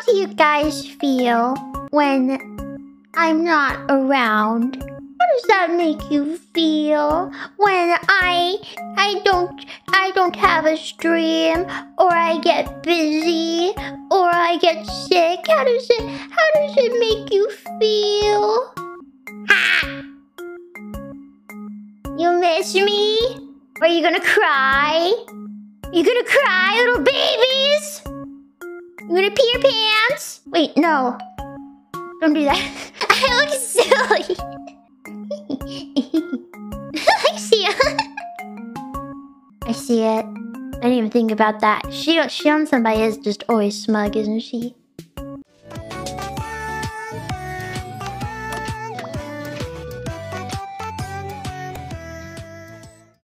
do you guys feel when I'm not around? How does that make you feel when I don't have a stream, or I get busy, or I get sick? How does it make you feel? Ha! You miss me? Or are you gonna cry? You gonna cry, little babies? You gonna pee your pants? Wait, no. Don't do that. I look silly. I see it. I see it. I didn't even think about that. Shion-senpai is just always smug, isn't she?